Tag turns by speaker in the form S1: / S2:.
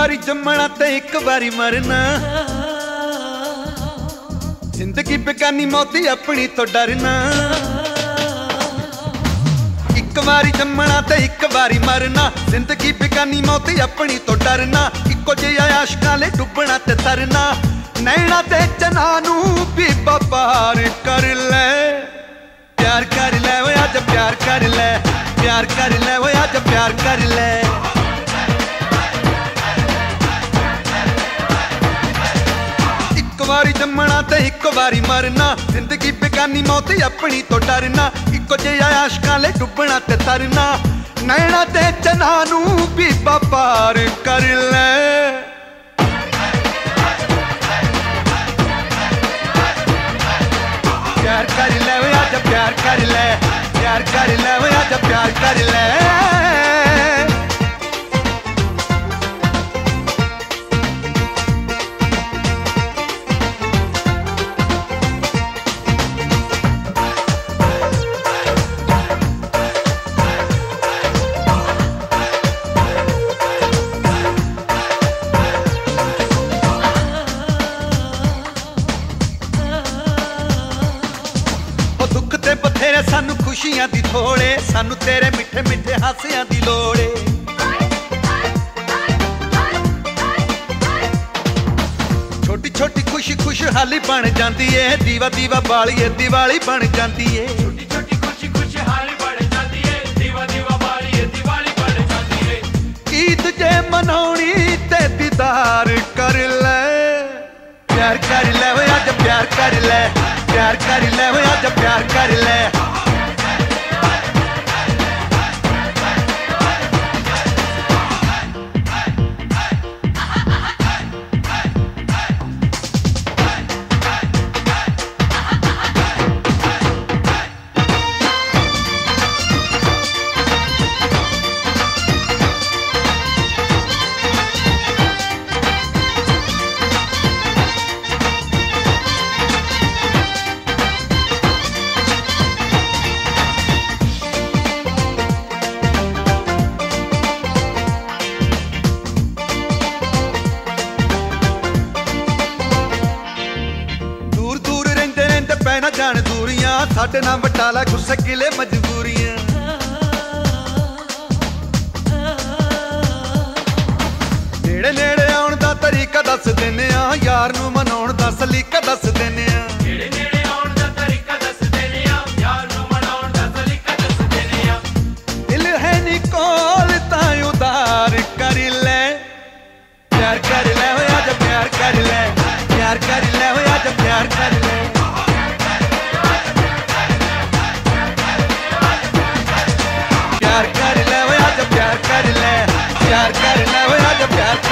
S1: बारी जम्मना ते एक बारी मरना, जिंदगी बेगानी मौती अपनी तो डरना। एक बारी जम्मना ते एक बारी मरना, जिंदगी बेगानी मौती अपनी तो डरना। इको जिहा आशिकां ले डुबना ते तरना, नैना ते चना नू भी पार कर ले। प्यार कर ले वो अज प्यार कर ले, प्यार कर ले वो अज प्यार कर ले। एक बारी जम्मना ते एक बारी मरना, जिंदगी बेगानी मौती अपनी तो डरना। इको जिहा आशिकां ले डुबना ते तरना, नैना ते चना नू भी पार कर ले। प्यार कर ले वो अज प्यार कर ले, प्यार कर ले वो अज प्यार कर ले। दुख ते बथेरे सानू खुशियां दी थोड़े, सानू तेरे मिठे मिठे हासियां दी लोड़े। छोटी छोटी खुशी खुशहाली बन जाती है, दीवा दीवा बालिए दिवाली बन जाती है।
S2: छोटी छोटी खुशी खुशहाली बन जाती है, दीवा दीवा बालिए दिवाली बन जाती है।
S1: ईद जे मनाउणी ते दीदार कर ले। प्यार कर ले वो अज प्यार कर ले, प्यार कर ले वो अज प्यार कर ले। पै ना जान दूरियां, साडे नाल वटाला गुस्से गिले मजबूरियां। नेड़े नेड़े आउण दा तरीका दस दिन्ने आ, यार नू मनाउण दा सलीका दस दिन्ने आ।
S2: नेड़े नेड़े आउण दा तरीका दस दिन्ने आ, यार नू मनाउण दा सलीका दस दिन्ने आ।
S1: दिल है नी कोल तां उधार कर ले। प्यार कर ले वो अज प्यार कर ले, प्यार कर ले वो अज प्यार कर ले। प्यार कर ले वो अज प्यार कर ले, प्यार कर ले वो अज प्यार